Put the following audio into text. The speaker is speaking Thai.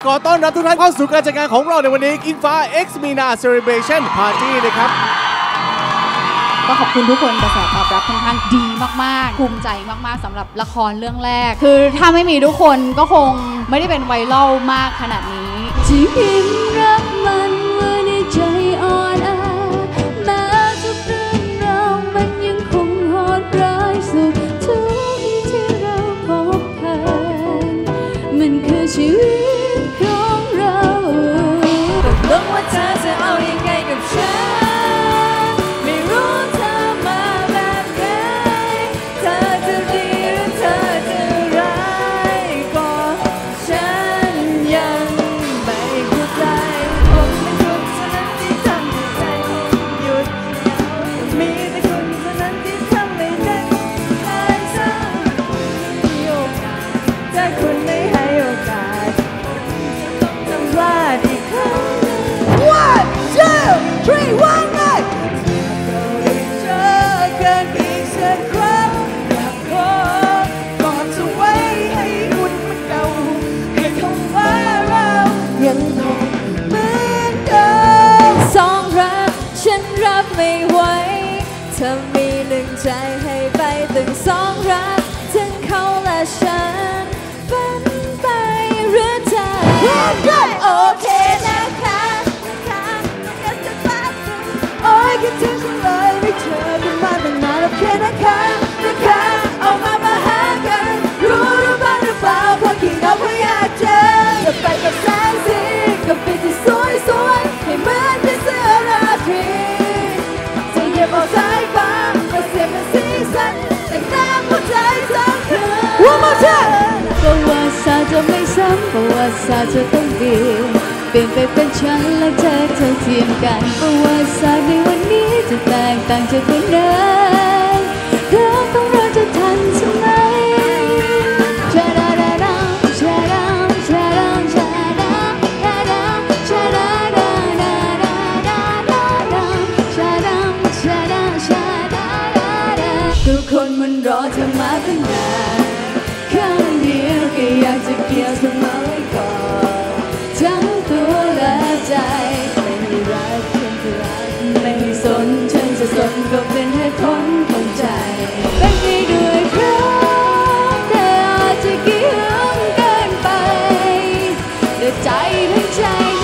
ขอต้อนรับทุกท่านเข้าสู่การจัดงานของเราในวันนี้อิงฟ้า X Mina Celebration Party นะครับก็ขอบคุณทุกคนกระแสตอบรับค่อนข้างดีมากๆภูมิใจมากๆสำหรับละครเรื่องแรกคือถ้าไม่มีทุกคนก็คงไม่ได้เป็นไวรัลมากขนาดนี้ที่พิมรักมันว่าในใจอ่อนแอแม้ทุกเรื่องราวมันยังคงโหดร้ายสุดทุกที่เราพบเห็นมันคือชีวิตของเราตกลงว่าเธอจะเอายังไงกับฉันไม่ไหวเธอมีหนึ่งใจให้ไปถึงสองรักถึงเขาและฉันฝันไปหรือเธอโอเคนะคะกันจะแป๊บนึงโอ้ยคิดถึงฉันเลยไม่เจอกันมาตั้งนานโอเคนะคะเอามาหากันรู้หรือบ้างหรือเปล่าคนที่เราไม่อยากเจอจะไปกับแสงสีกับปีที่สวยให้เหมือนเป็นเสื้อราตรีเก็บเอาสายฟ้ามาเสียบเป็นสีสันแต่งหน้าหัวใจทั้งคืน One more time ประวัติศาสตร์จะไม่ซ้ำประวัติศาสตร์จะต้องเปลี่ยนไปเป็นฉันและเธอเท่าเทียมกันประวัติศาสตร์ในวันนี้จะแตกต่างจากวันนั้นเรื่องของเราจะทันสมัยทุกคนมันรอเธอมาตั้งนานข้างเดียวก็อยากจะเกี่ยวเธอมาไว้ก่อนทั้งตัวและใจไม่รักคนที่รักไม่สนฉันจะสนก็เป็นเหตุผลของใจเป็นไปด้วยรักแต่อาจจะเกี่ยวเกินไปแต่ใจทั้งใจ